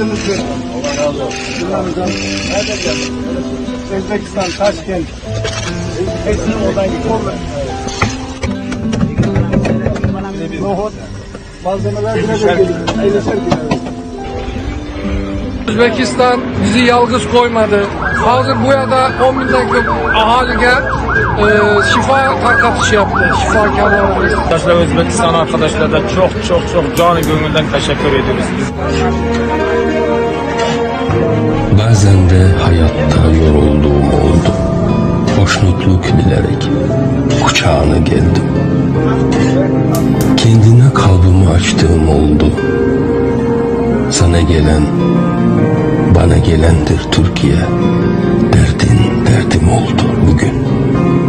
geldiniz diyor. Allah razı olsun. Nereden geldin? Özbekistan, Taşkent. Hepsini oradan gidiyor. Nohut, malzemeler bile geliyor. Eyleşer gidiyor. Özbekistan bizi yalnız koymadı. Hazır bu yada 10 binden çok ahaliye şifa tarkatışı yaptı. Şifakarlarımız. Arkadaşlar, Özbekistan arkadaşlara çok canı gönülden teşekkür ediyoruz. Bazen de hayatta yorulduğum oldu. Hoşnutluk bilerek kucağına geldim. Kendine kalbimi açtığım oldu. Sana gelen, bana gelendir Türkiye. Derdin derdim oldu bugün.